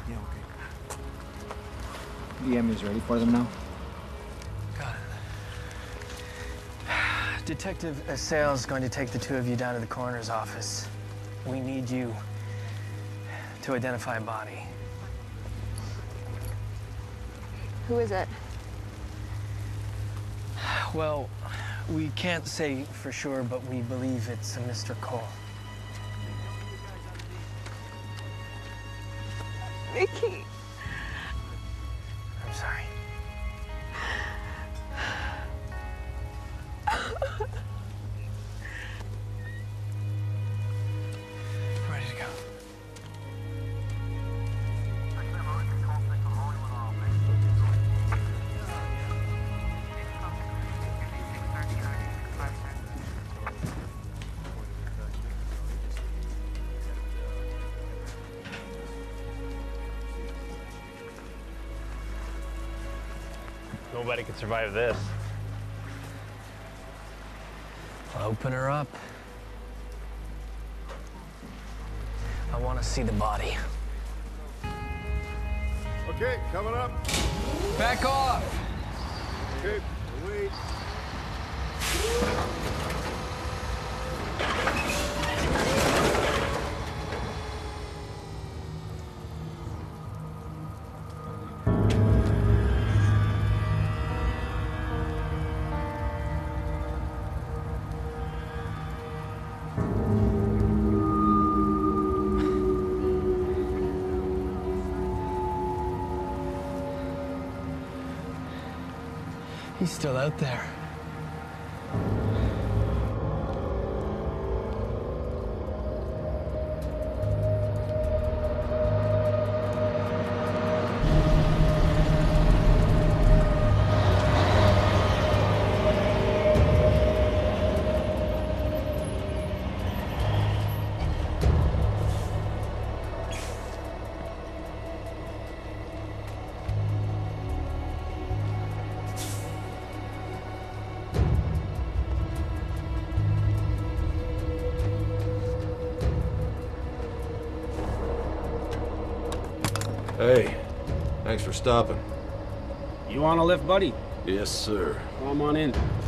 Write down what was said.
Yeah, okay. EM is ready for them now? Got it. Detective Sale's going to take the two of you down to the coroner's office. We need you to identify a body. Who is it? Well, we can't say for sure, but we believe it's a Mr. Cole. Vicky. I'm sorry. Ready to go. Nobody could survive this. I'll open her up. I want to see the body. Okay, coming up. Back off! Okay, wait. He's still out there. Hey, thanks for stopping. You want a lift, buddy? Yes, sir. Come on in.